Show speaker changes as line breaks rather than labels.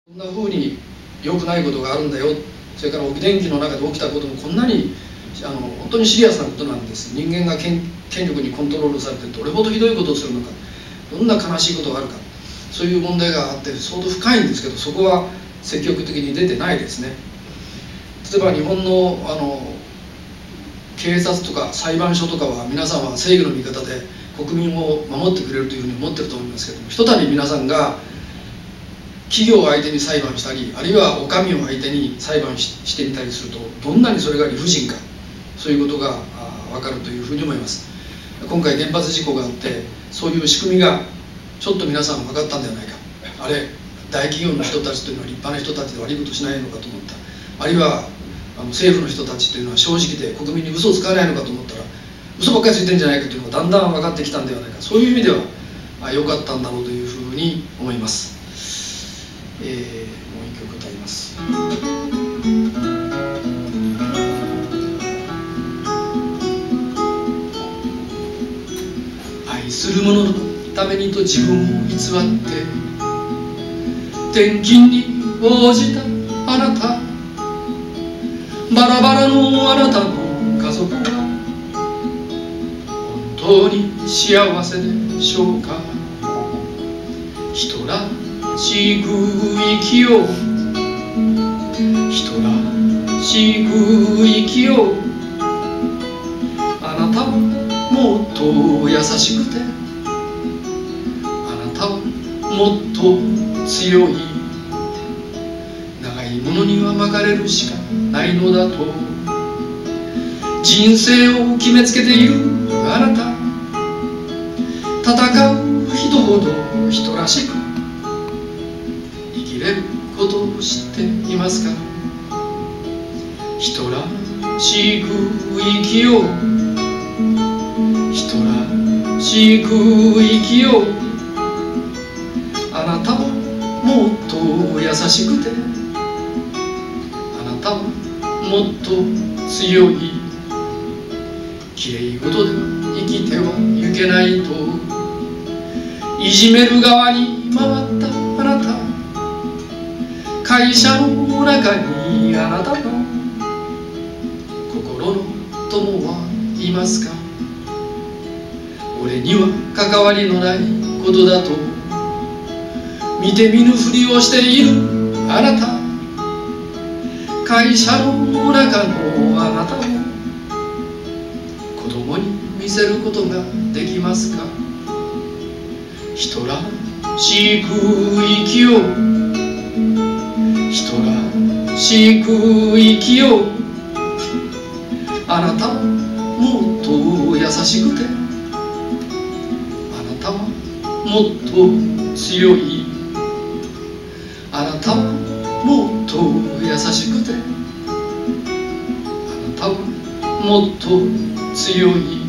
こんな風に良くないことがあるんだよ。それから沖電気の中で起きたこともこんなに本当にシリアスなことなんです。人間が権力にコントロールされてどれほどひどいことをするのか、どんな悲しいことがあるか、そういう問題があって相当深いんですけど、そこは積極的に出てないですね。例えば日本の警察とか裁判所とかは皆さんは正義の味方で国民を守ってくれるというふうに思ってると思いますけども、ひとたび皆さんが企業を相手に裁判したり、あるいはお上を相手に裁判してみたりすると、どんなにそれが理不尽か、そういうことが分かるというふうに思います。今回原発事故があって、そういう仕組みがちょっと皆さん分かったんではないか。あれ、大企業の人たちというのは立派な人たちで悪いことしないのかと思った。あるいは政府の人たちというのは正直で国民に嘘をつかないのかと思ったら、嘘ばっかりついてるんじゃないかというのがだんだん分かってきたんではないか。そういう意味では良かったんだろうというふうに思います。もう一曲歌います。愛する者のためにと自分を偽って転勤に応じたあなた、バラバラのあなたの家族は本当に幸せでしょうか。人らしく生きよう、人らしく生きよう。あなたはもっと優しくて、あなたはもっと強い。長いものには巻かれるしかないのだと人生を決めつけているあなた、戦う人ほど人らしく生きれることを知っていますか。人らしく生きよう、人らしく生きよう。あなたはもっと優しくて、あなたはもっと強い。きれい事では生きてはいけないといじめる側に回ったあなた、会社の中にあなたの心の友はいますか。俺には関わりのないことだと見て見ぬふりをしているあなた、会社の中のあなたを子供に見せることができますか。人らしく生きよう、人らしく生きよう。あなたはもっと優しくて、あなたはもっと強い。あなたはもっと優しくて、あなたはもっと強い。